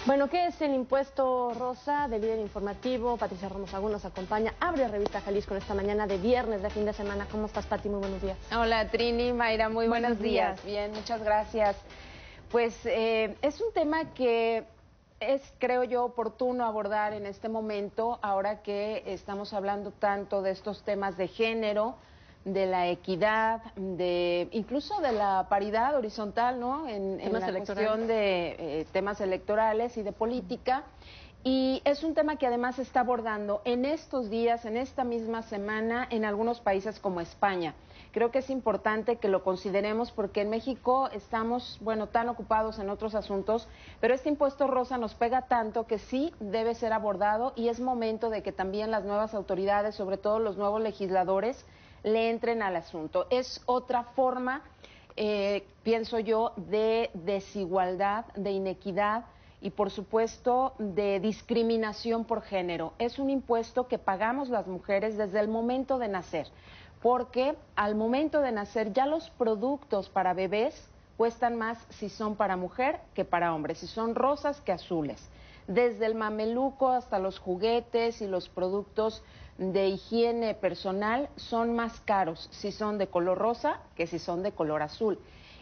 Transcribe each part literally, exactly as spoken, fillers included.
Bueno, ¿qué es el impuesto rosa del líder informativo? Patricia Ramos Agún nos acompaña. Abre Revista Jalisco en esta mañana de viernes de fin de semana. ¿Cómo estás, Pati? Muy buenos días. Hola, Trini, Mayra, muy buenos, buenos días. días. Bien, muchas gracias. Pues eh, es un tema que es, creo yo, oportuno abordar en este momento, ahora que estamos hablando tanto de estos temas de género, de la equidad, de incluso de la paridad horizontal, ¿no? En, en la cuestión de eh, temas electorales y de política. Y es un tema que además se está abordando en estos días, en esta misma semana, en algunos países como España. Creo que es importante que lo consideremos porque en México estamos, bueno, tan ocupados en otros asuntos, pero este impuesto rosa nos pega tanto que sí debe ser abordado y es momento de que también las nuevas autoridades, sobre todo los nuevos legisladores, le entren al asunto. Es otra forma, eh, pienso yo, de desigualdad, de inequidad y, por supuesto, de discriminación por género. Es un impuesto que pagamos las mujeres desde el momento de nacer, porque al momento de nacer ya los productos para bebés cuestan más si son para mujer que para hombre, si son rosas que azules. Desde el mameluco hasta los juguetes y los productos de higiene personal son más caros si son de color rosa que si son de color azul.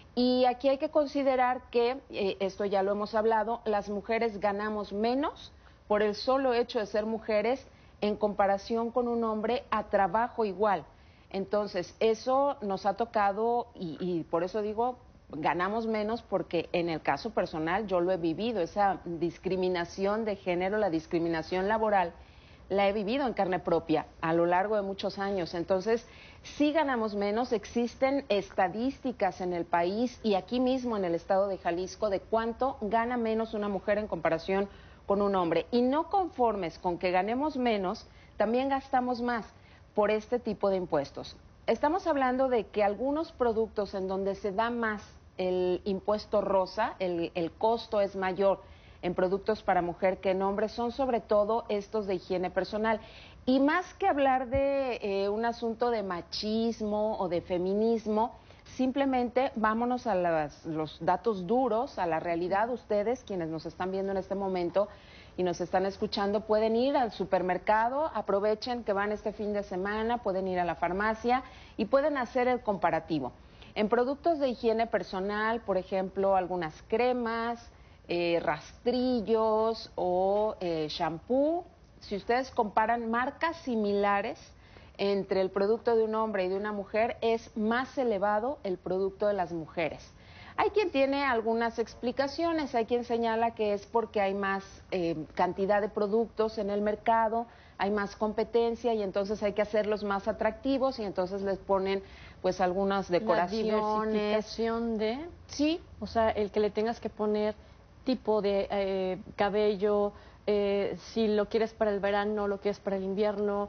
Y aquí hay que considerar que, eh, esto ya lo hemos hablado, las mujeres ganamos menos por el solo hecho de ser mujeres en comparación con un hombre a trabajo igual. Entonces, eso nos ha tocado y, y por eso digo, ganamos menos porque en el caso personal yo lo he vivido, esa discriminación de género, la discriminación laboral, la he vivido en carne propia a lo largo de muchos años. Entonces, sí ganamos menos, existen estadísticas en el país y aquí mismo en el estado de Jalisco de cuánto gana menos una mujer en comparación con un hombre. Y no conformes con que ganemos menos, también gastamos más por este tipo de impuestos. Estamos hablando de que algunos productos en donde se da más el impuesto rosa, el, el costo es mayor en productos para mujer que en hombres, son sobre todo estos de higiene personal. Y más que hablar de eh, un asunto de machismo o de feminismo, simplemente vámonos a las, los datos duros, a la realidad. Ustedes, quienes nos están viendo en este momento y nos están escuchando, pueden ir al supermercado, aprovechen que van este fin de semana, pueden ir a la farmacia y pueden hacer el comparativo. En productos de higiene personal, por ejemplo, algunas cremas, Eh, rastrillos o eh, shampoo, si ustedes comparan marcas similares entre el producto de un hombre y de una mujer, es más elevado el producto de las mujeres. Hay quien tiene algunas explicaciones, hay quien señala que es porque hay más eh, cantidad de productos en el mercado, hay más competencia y entonces hay que hacerlos más atractivos y entonces les ponen pues algunas decoraciones. La diversificación de... Sí. O sea, el que le tengas que poner tipo de eh, cabello, eh, si lo quieres para el verano, lo quieres para el invierno,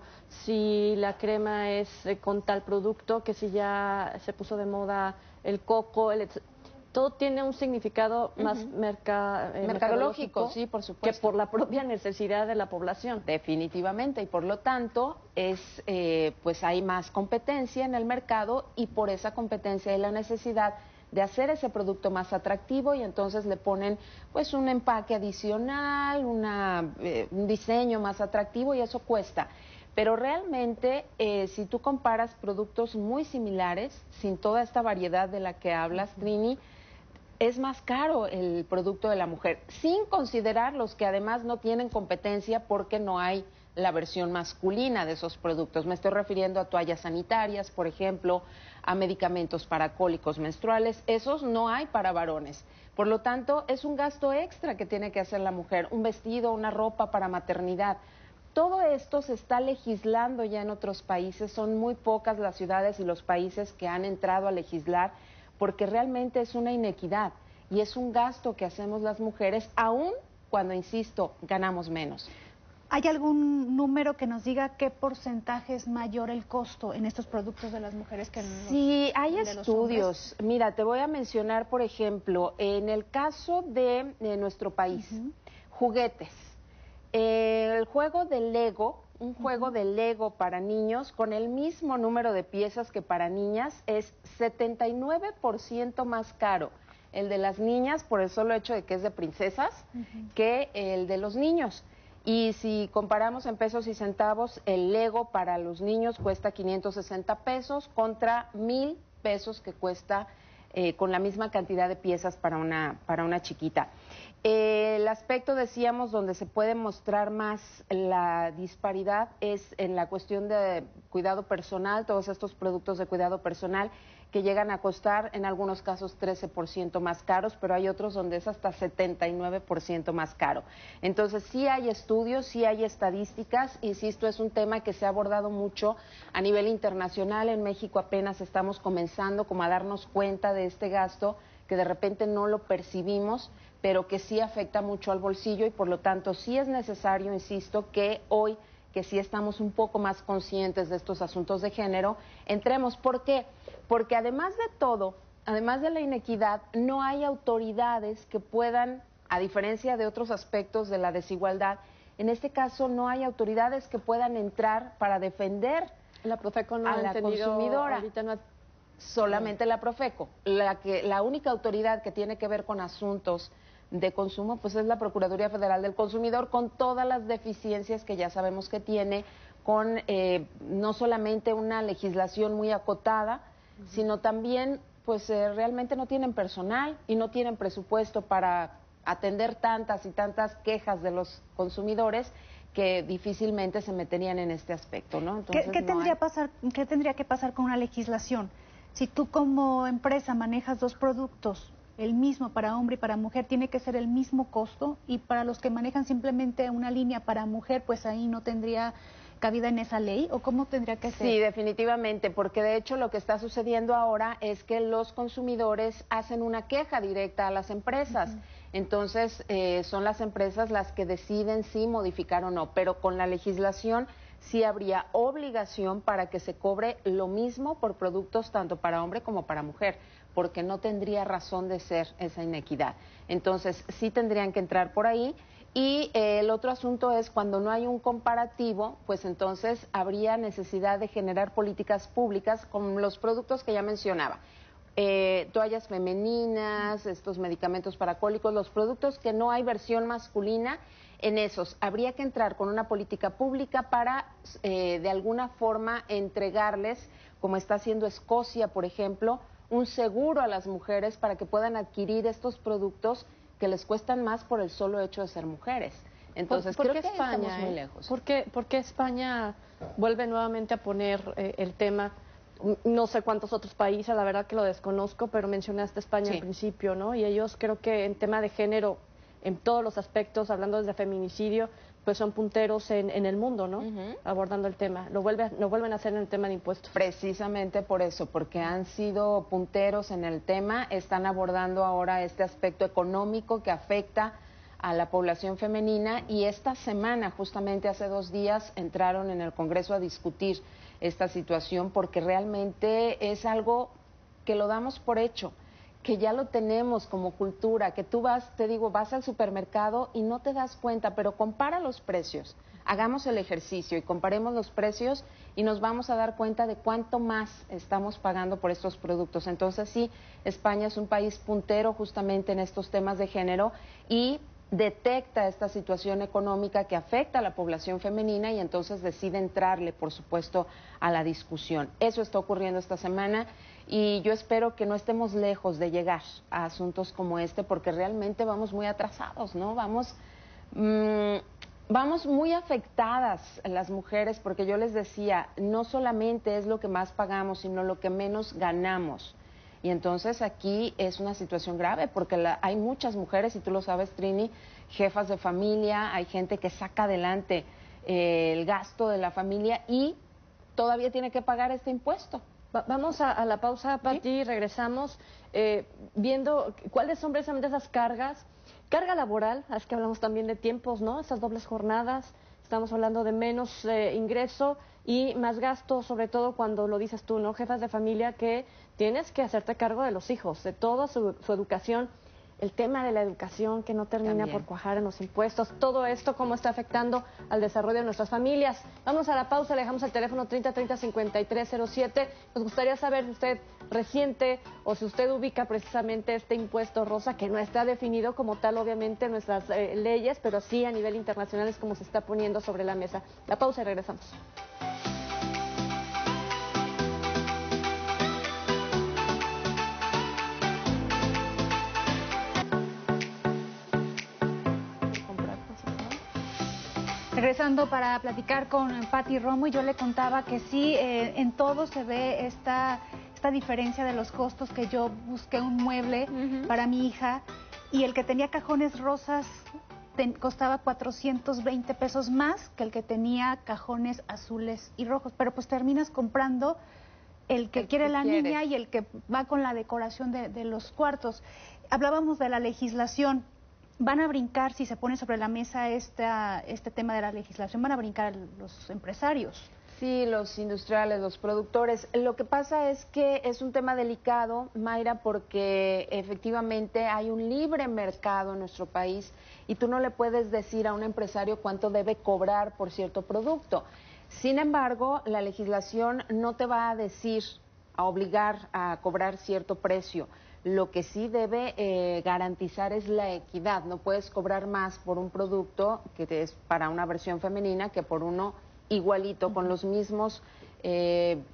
si la crema es eh, con tal producto, que si ya se puso de moda el coco, el, todo tiene un significado uh-huh. más merca, eh, mercadológico, sí, por supuesto, que por la propia necesidad de la población. Definitivamente, y por lo tanto es eh, pues hay más competencia en el mercado y por esa competencia hay la necesidad de hacer ese producto más atractivo y entonces le ponen pues un empaque adicional, una, eh, un diseño más atractivo y eso cuesta. Pero realmente eh, si tú comparas productos muy similares, sin toda esta variedad de la que hablas, uh-huh. Trini, es más caro el producto de la mujer, sin considerar los que además no tienen competencia porque no hay la versión masculina de esos productos. Me estoy refiriendo a toallas sanitarias, por ejemplo, a medicamentos para cólicos menstruales. Esos no hay para varones. Por lo tanto, es un gasto extra que tiene que hacer la mujer, un vestido, una ropa para maternidad. Todo esto se está legislando ya en otros países. Son muy pocas las ciudades y los países que han entrado a legislar porque realmente es una inequidad y es un gasto que hacemos las mujeres, aun cuando, insisto, ganamos menos. ¿Hay algún número que nos diga qué porcentaje es mayor el costo en estos productos de las mujeres que en los Sí, hay de estudios. Los Mira, te voy a mencionar, por ejemplo, en el caso de, de nuestro país, uh-huh. juguetes. Eh, el juego de Lego, un juego uh-huh. de Lego para niños con el mismo número de piezas que para niñas es setenta y nueve por ciento más caro el de las niñas por el solo hecho de que es de princesas uh-huh. que el de los niños. Y si comparamos en pesos y centavos, el Lego para los niños cuesta quinientos sesenta pesos contra mil pesos que cuesta eh, con la misma cantidad de piezas para una, para una chiquita. Eh, el aspecto, decíamos, donde se puede mostrar más la disparidad es en la cuestión de cuidado personal, todos estos productos de cuidado personal que llegan a costar en algunos casos trece por ciento más caros, pero hay otros donde es hasta setenta y nueve por ciento más caro. Entonces sí hay estudios, sí hay estadísticas, insisto, es un tema que se ha abordado mucho a nivel internacional. En México apenas estamos comenzando como a darnos cuenta de este gasto que de repente no lo percibimos, pero que sí afecta mucho al bolsillo y por lo tanto sí es necesario, insisto, que hoy que sí estamos un poco más conscientes de estos asuntos de género, entremos. ¿Por qué? Porque además de todo, además de la inequidad, no hay autoridades que puedan, a diferencia de otros aspectos de la desigualdad, en este caso no hay autoridades que puedan entrar para defender la Profeco no a ha la entendido, consumidora. Ahorita no ha... Solamente la Profeco. La, que, la única autoridad que tiene que ver con asuntos de consumo, pues es la Procuraduría Federal del Consumidor, con todas las deficiencias que ya sabemos que tiene, con eh, no solamente una legislación muy acotada, uh-huh. sino también, pues eh, realmente no tienen personal y no tienen presupuesto para atender tantas y tantas quejas de los consumidores que difícilmente se meterían en este aspecto, ¿no? Entonces, ¿Qué, qué, no tendría hay... pasar, ¿Qué tendría que pasar con una legislación? Si tú como empresa manejas dos productos, el mismo para hombre y para mujer, tiene que ser el mismo costo, y para los que manejan simplemente una línea para mujer, pues ahí no tendría cabida en esa ley, ¿o cómo tendría que ser? Sí, definitivamente, porque de hecho lo que está sucediendo ahora es que los consumidores hacen una queja directa a las empresas. Uh-huh. Entonces, eh, son las empresas las que deciden si modificar o no, pero con la legislación sí habría obligación para que se cobre lo mismo por productos tanto para hombre como para mujer, porque no tendría razón de ser esa inequidad. Entonces, sí tendrían que entrar por ahí. Y eh, el otro asunto es cuando no hay un comparativo, pues entonces habría necesidad de generar políticas públicas con los productos que ya mencionaba. Eh, toallas femeninas, estos medicamentos para cólicos, los productos que no hay versión masculina, en esos habría que entrar con una política pública para eh, de alguna forma entregarles, como está haciendo Escocia, por ejemplo, un seguro a las mujeres para que puedan adquirir estos productos que les cuestan más por el solo hecho de ser mujeres. Entonces, ¿Por, por creo qué que España, estamos muy eh? lejos. ¿Por qué, por qué España vuelve nuevamente a poner eh, el tema? No sé cuántos otros países, la verdad que lo desconozco, pero mencionaste España Sí. al principio, ¿no? Y ellos creo que en tema de género, en todos los aspectos, hablando desde feminicidio, pues son punteros en, en el mundo, ¿no? Uh-huh. Abordando el tema. Lo, vuelve, lo vuelven a hacer en el tema de impuestos. Precisamente por eso, porque han sido punteros en el tema, están abordando ahora este aspecto económico que afecta a la población femenina, y esta semana, justamente hace dos días, entraron en el Congreso a discutir esta situación porque realmente es algo que lo damos por hecho, que ya lo tenemos como cultura, que tú vas, te digo, vas al supermercado y no te das cuenta, pero compara los precios, hagamos el ejercicio y comparemos los precios y nos vamos a dar cuenta de cuánto más estamos pagando por estos productos. Entonces sí, España es un país puntero justamente en estos temas de género y detecta esta situación económica que afecta a la población femenina y entonces decide entrarle, por supuesto, a la discusión. Eso está ocurriendo esta semana y yo espero que no estemos lejos de llegar a asuntos como este porque realmente vamos muy atrasados, ¿no? Vamos, mmm, vamos muy afectadas las mujeres porque yo les decía, no solamente es lo que más pagamos, sino lo que menos ganamos. Y entonces aquí es una situación grave porque la, hay muchas mujeres, y tú lo sabes, Trini, jefas de familia, hay gente que saca adelante eh, el gasto de la familia y todavía tiene que pagar este impuesto. Va, vamos a, a la pausa, Pati, ¿sí? Y regresamos eh, viendo cuáles son precisamente esas cargas. Carga laboral, es que hablamos también de tiempos, ¿no? Esas dobles jornadas, estamos hablando de menos eh, ingreso y más gasto, sobre todo cuando lo dices tú, ¿no? Jefas de familia que tienes que hacerte cargo de los hijos, de toda su, su educación. el tema de la educación que no termina También. por cuajar en los impuestos, todo esto cómo está afectando al desarrollo de nuestras familias. Vamos a la pausa, le dejamos el teléfono treinta treinta cincuenta y tres cero siete. Nos gustaría saber si usted resiente o si usted ubica precisamente este impuesto rosa, que no está definido como tal obviamente en nuestras eh, leyes, pero sí a nivel internacional es como se está poniendo sobre la mesa. La pausa y regresamos. Regresando para platicar con Patti Romo, y yo le contaba que sí, eh, en todo se ve esta, esta diferencia de los costos, que yo busqué un mueble uh-huh. para mi hija y el que tenía cajones rosas ten, costaba cuatrocientos veinte pesos más que el que tenía cajones azules y rojos, pero pues terminas comprando el que el quiere que la quieres. niña y el que va con la decoración de, de los cuartos. Hablábamos de la legislación. ¿Van a brincar, si se pone sobre la mesa esta, este tema de la legislación, van a brincar los empresarios? Sí, los industriales, los productores. Lo que pasa es que es un tema delicado, Mayra, porque efectivamente hay un libre mercado en nuestro país y tú no le puedes decir a un empresario cuánto debe cobrar por cierto producto. Sin embargo, la legislación no te va a decir, a obligar a cobrar cierto precio. Lo que sí debe eh, garantizar es la equidad. No puedes cobrar más por un producto que es para una versión femenina que por uno igualito, uh-huh. con los mismos eh,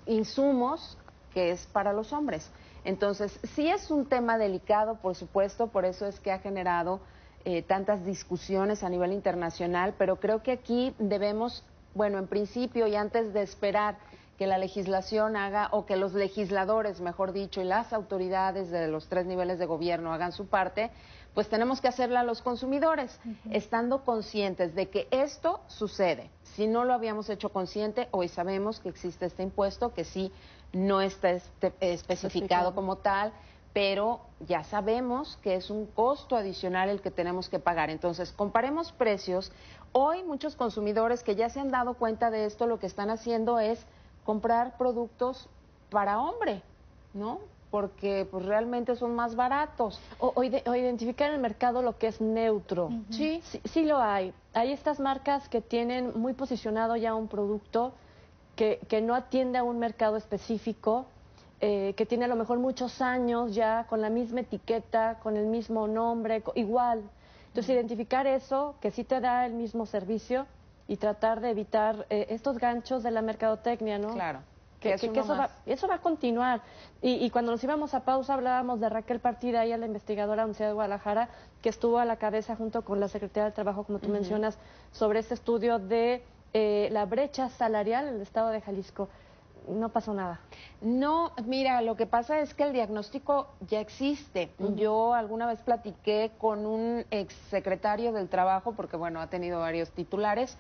insumos que es para los hombres. Entonces, sí es un tema delicado, por supuesto, por eso es que ha generado eh, tantas discusiones a nivel internacional, pero creo que aquí debemos, bueno, en principio y antes de esperar que la legislación haga, o que los legisladores, mejor dicho, y las autoridades de los tres niveles de gobierno hagan su parte, pues tenemos que hacerla a los consumidores, uh-huh. estando conscientes de que esto sucede. Si no lo habíamos hecho consciente, hoy sabemos que existe este impuesto, que sí no está este, especificado como tal, pero ya sabemos que es un costo adicional el que tenemos que pagar. Entonces, comparemos precios. Hoy muchos consumidores que ya se han dado cuenta de esto, lo que están haciendo es comprar productos para hombre, ¿no? Porque pues realmente son más baratos. O, o, ide o identificar en el mercado lo que es neutro. Uh-huh. Sí. sí. Sí lo hay. Hay estas marcas que tienen muy posicionado ya un producto que, que no atiende a un mercado específico, eh, que tiene a lo mejor muchos años ya con la misma etiqueta, con el mismo nombre, igual. Entonces, uh-huh. identificar eso, que sí te da el mismo servicio, y tratar de evitar eh, estos ganchos de la mercadotecnia, ¿no? Claro. Que, que, que eso, va, eso va a continuar. Y, y cuando nos íbamos a pausa hablábamos de Raquel Partida, ella la investigadora de la Universidad de Guadalajara, que estuvo a la cabeza junto con la Secretaría del Trabajo, como tú uh-huh. mencionas, sobre este estudio de eh, la brecha salarial en el estado de Jalisco. No pasó nada. No, mira, lo que pasa es que el diagnóstico ya existe. Uh-huh. Yo alguna vez platiqué con un exsecretario del Trabajo, porque bueno, ha tenido varios titulares,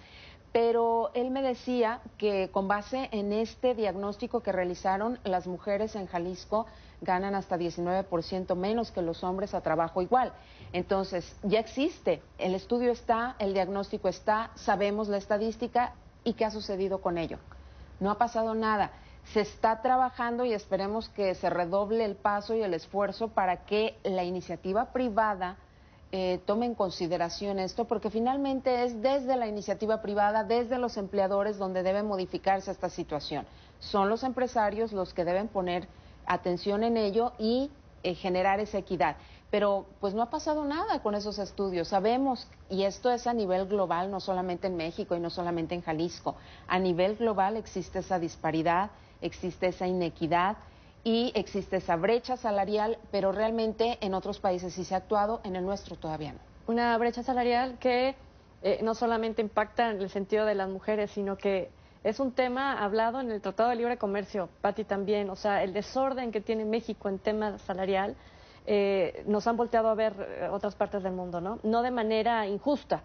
pero él me decía que con base en este diagnóstico que realizaron, las mujeres en Jalisco ganan hasta diecinueve por ciento menos que los hombres a trabajo igual. Entonces, ya existe, el estudio está, el diagnóstico está, sabemos la estadística y qué ha sucedido con ello. No ha pasado nada. Se está trabajando y esperemos que se redoble el paso y el esfuerzo para que la iniciativa privada eh, tome en consideración esto, porque finalmente es desde la iniciativa privada, desde los empleadores, donde debe modificarse esta situación. Son los empresarios los que deben poner atención en ello y eh, generar esa equidad. Pero pues no ha pasado nada con esos estudios. Sabemos, y esto es a nivel global, no solamente en México y no solamente en Jalisco, a nivel global existe esa disparidad, existe esa inequidad y existe esa brecha salarial, pero realmente en otros países sí se ha actuado, en el nuestro todavía no. Una brecha salarial que eh, no solamente impacta en el sentido de las mujeres, sino que es un tema hablado en el Tratado de Libre Comercio, Patti también, o sea, el desorden que tiene México en tema salarial. Eh, nos han volteado a ver eh, otras partes del mundo, ¿no? No de manera injusta.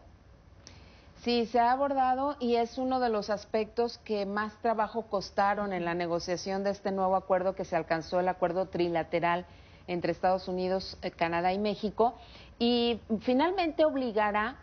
Sí, se ha abordado y es uno de los aspectos que más trabajo costaron en la negociación de este nuevo acuerdo que se alcanzó, el acuerdo trilateral entre Estados Unidos, eh, Canadá y México, y finalmente obligará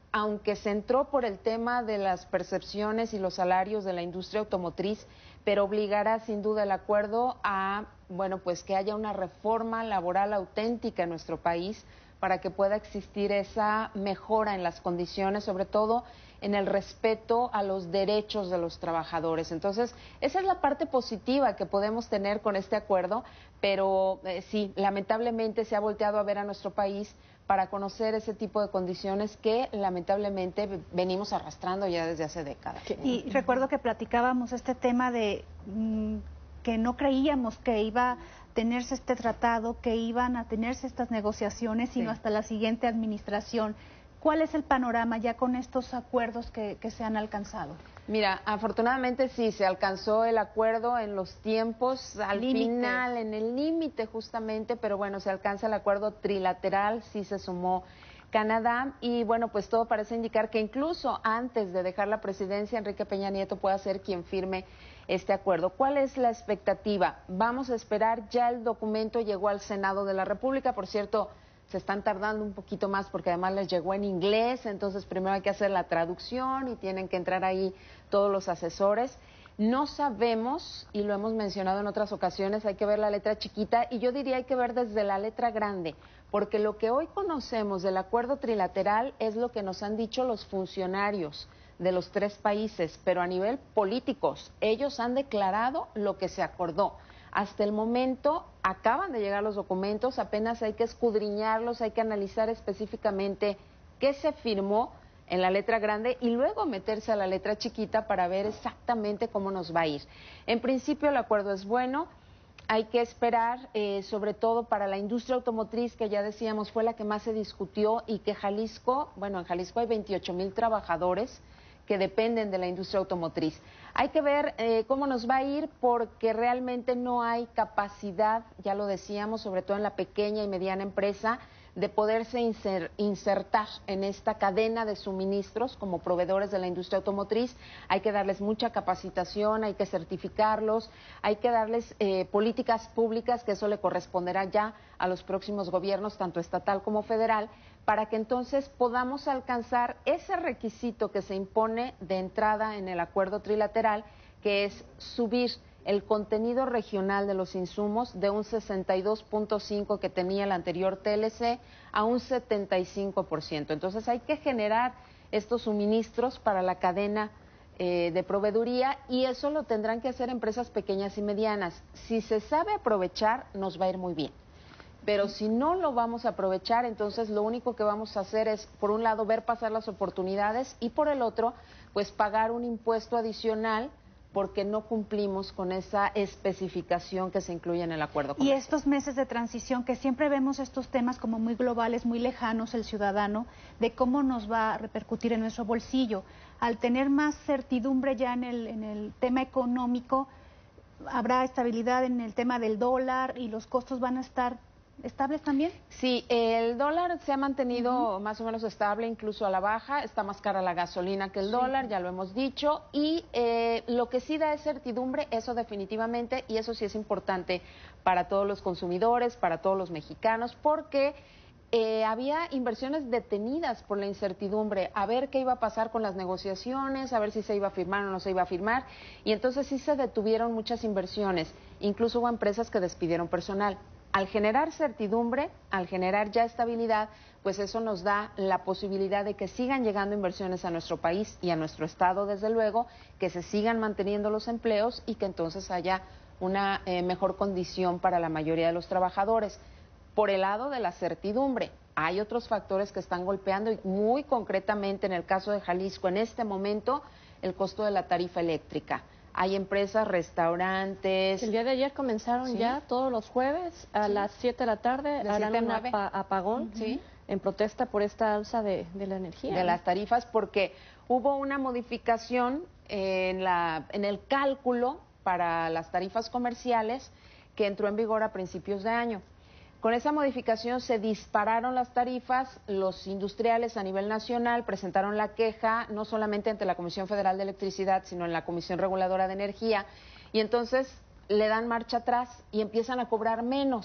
aunque se entró por el tema de las percepciones y los salarios de la industria automotriz, pero obligará sin duda el acuerdo a, bueno, pues que haya una reforma laboral auténtica en nuestro país para que pueda existir esa mejora en las condiciones, sobre todo en el respeto a los derechos de los trabajadores. Entonces, esa es la parte positiva que podemos tener con este acuerdo, pero eh, sí, lamentablemente se ha volteado a ver a nuestro país para conocer ese tipo de condiciones que lamentablemente venimos arrastrando ya desde hace décadas. Y recuerdo que platicábamos este tema de mmm, que no creíamos que iba a tenerse este tratado, que iban a tenerse estas negociaciones, sino sí. hasta la siguiente administración. ¿Cuál es el panorama ya con estos acuerdos que, que se han alcanzado? Mira, afortunadamente sí, se alcanzó el acuerdo en los tiempos, al Límites. final, en el límite justamente, pero bueno, se alcanza el acuerdo trilateral, sí se sumó Canadá y bueno, pues todo parece indicar que incluso antes de dejar la presidencia, Enrique Peña Nieto pueda ser quien firme este acuerdo. ¿Cuál es la expectativa? Vamos a esperar, ya el documento llegó al Senado de la República, por cierto, se están tardando un poquito más porque además les llegó en inglés, entonces primero hay que hacer la traducción y tienen que entrar ahí todos los asesores. No sabemos, y lo hemos mencionado en otras ocasiones, hay que ver la letra chiquita y yo diría hay que ver desde la letra grande, porque lo que hoy conocemos del acuerdo trilateral es lo que nos han dicho los funcionarios de los tres países, pero a nivel políticos, ellos han declarado lo que se acordó. Hasta el momento acaban de llegar los documentos, apenas hay que escudriñarlos, hay que analizar específicamente qué se firmó en la letra grande y luego meterse a la letra chiquita para ver exactamente cómo nos va a ir. En principio el acuerdo es bueno, hay que esperar, eh, sobre todo para la industria automotriz, que ya decíamos fue la que más se discutió y que Jalisco, bueno, en Jalisco hay veintiocho mil trabajadores que dependen de la industria automotriz. Hay que ver eh, cómo nos va a ir porque realmente no hay capacidad, ya lo decíamos, sobre todo en la pequeña y mediana empresa, de poderse inser, insertar en esta cadena de suministros como proveedores de la industria automotriz. Hay que darles mucha capacitación, hay que certificarlos, hay que darles eh, políticas públicas, que eso le corresponderá ya a los próximos gobiernos, tanto estatal como federal, para que entonces podamos alcanzar ese requisito que se impone de entrada en el acuerdo trilateral, que es subir el contenido regional de los insumos de un sesenta y dos punto cinco que tenía el anterior T L C a un setenta y cinco por ciento. Entonces hay que generar estos suministros para la cadena eh, de proveeduría y eso lo tendrán que hacer empresas pequeñas y medianas. Si se sabe aprovechar, nos va a ir muy bien. Pero si no lo vamos a aprovechar, entonces lo único que vamos a hacer es, por un lado, ver pasar las oportunidades y por el otro, pues pagar un impuesto adicional porque no cumplimos con esa especificación que se incluye en el acuerdo comercial. Y estos meses de transición, que siempre vemos estos temas como muy globales, muy lejanos, el ciudadano, de cómo nos va a repercutir en nuestro bolsillo. Al tener más certidumbre ya en el, en el tema económico, habrá estabilidad en el tema del dólar y los costos van a estar estables también. Sí, el dólar se ha mantenido uh-huh. más o menos estable, incluso a la baja. Está más cara la gasolina que el sí. dólar, ya lo hemos dicho. Y eh, lo que sí da es certidumbre, eso definitivamente, y eso sí es importante para todos los consumidores, para todos los mexicanos, porque eh, había inversiones detenidas por la incertidumbre, a ver qué iba a pasar con las negociaciones, a ver si se iba a firmar o no se iba a firmar, y entonces sí se detuvieron muchas inversiones. Incluso hubo empresas que despidieron personal. Al generar certidumbre, al generar ya estabilidad, pues eso nos da la posibilidad de que sigan llegando inversiones a nuestro país y a nuestro estado, desde luego, que se sigan manteniendo los empleos y que entonces haya una eh, mejor condición para la mayoría de los trabajadores. Por el lado de la certidumbre, hay otros factores que están golpeando y muy concretamente en el caso de Jalisco, en este momento, el costo de la tarifa eléctrica. Hay empresas, restaurantes. El día de ayer comenzaron ¿Sí? ya todos los jueves a sí. las siete de la tarde, harán un apa apagón ¿Sí? en protesta por esta alza de, de la energía. De ¿no? las tarifas, porque hubo una modificación en, la, en el cálculo para las tarifas comerciales que entró en vigor a principios de año. Con esa modificación se dispararon las tarifas, los industriales a nivel nacional presentaron la queja no solamente ante la Comisión Federal de Electricidad, sino en la Comisión Reguladora de Energía, y entonces le dan marcha atrás y empiezan a cobrar menos.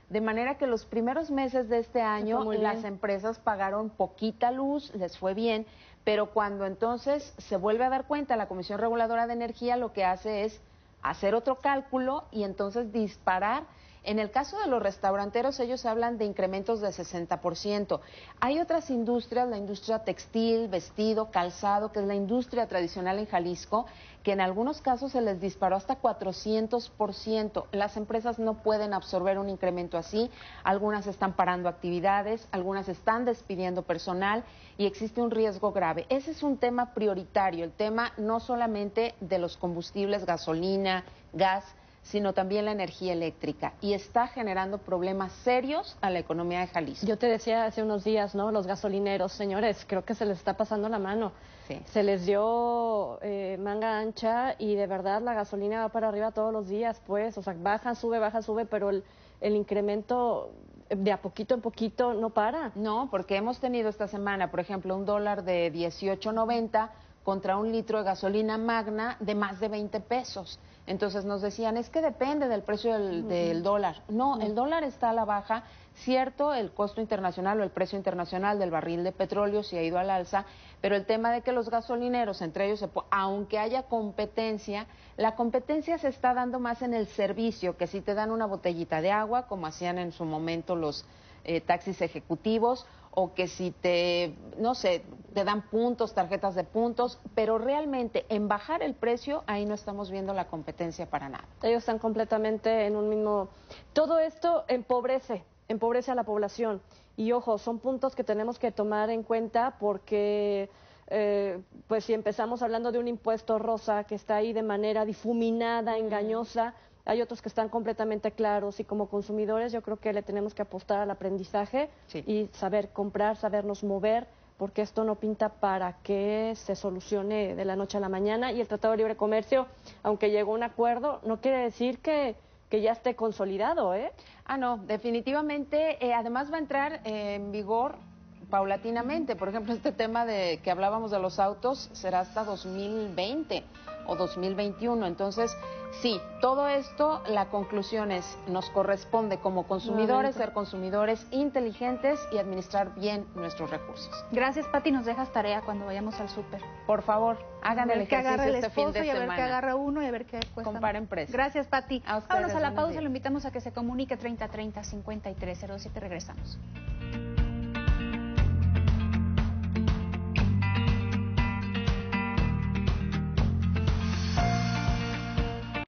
de manera que los primeros meses de este año muy las bien. empresas pagaron poquita luz, les fue bien, pero cuando entonces se vuelve a dar cuenta la Comisión Reguladora de Energía, lo que hace es hacer otro cálculo y entonces disparar. En el caso de los restauranteros, ellos hablan de incrementos de sesenta por ciento. Hay otras industrias, la industria textil, vestido, calzado, que es la industria tradicional en Jalisco, que en algunos casos se les disparó hasta cuatrocientos por ciento. Las empresas no pueden absorber un incremento así, algunas están parando actividades, algunas están despidiendo personal y existe un riesgo grave. Ese es un tema prioritario, el tema no solamente de los combustibles, gasolina, gas, sino también la energía eléctrica, y está generando problemas serios a la economía de Jalisco. Yo te decía hace unos días, ¿no? Los gasolineros, señores, creo que se les está pasando la mano. Sí. Se les dio eh, manga ancha y de verdad la gasolina va para arriba todos los días, pues, o sea, baja, sube, baja, sube, pero el, el incremento de a poquito en poquito no para. No, porque hemos tenido esta semana, por ejemplo, un dólar de dieciocho noventa contra un litro de gasolina magna de más de veinte pesos. Entonces nos decían, es que depende del precio del, del dólar. No, el dólar está a la baja. Cierto, el costo internacional o el precio internacional del barril de petróleo sí ha ido al alza, pero el tema de que los gasolineros, entre ellos, se aunque haya competencia, la competencia se está dando más en el servicio, que si te dan una botellita de agua, como hacían en su momento los eh, taxis ejecutivos, o que si te, no sé, te dan puntos, tarjetas de puntos, pero realmente en bajar el precio, ahí no estamos viendo la competencia para nada. Ellos están completamente en un mismo... Todo esto empobrece, empobrece a la población. Y ojo, son puntos que tenemos que tomar en cuenta porque, eh, pues si empezamos hablando de un impuesto rosa que está ahí de manera difuminada, engañosa, hay otros que están completamente claros y como consumidores yo creo que le tenemos que apostar al aprendizaje Sí. y saber comprar, sabernos mover, porque esto no pinta para que se solucione de la noche a la mañana. Y el Tratado de Libre Comercio, aunque llegó a un acuerdo, no quiere decir que, que ya esté consolidado, ¿eh? Ah, no, definitivamente, eh, además va a entrar eh, en vigor paulatinamente. Por ejemplo, este tema de que hablábamos de los autos será hasta dos mil veinte o dos mil veintiuno. Entonces, sí, todo esto, la conclusión es, nos corresponde como consumidores Nuevamente. ser consumidores inteligentes y administrar bien nuestros recursos. Gracias, Pati, nos dejas tarea cuando vayamos al súper. Por favor, hagan A el ver qué agarra ejercicio el este fin esposo de y a ver semana. qué agarra uno y a ver qué cuesta. Comparen precios. Gracias, Pati. A ustedes, Vámonos a la buenos pausa, días. lo invitamos a que se comunique treinta treinta cincuenta y tres cero siete. Regresamos.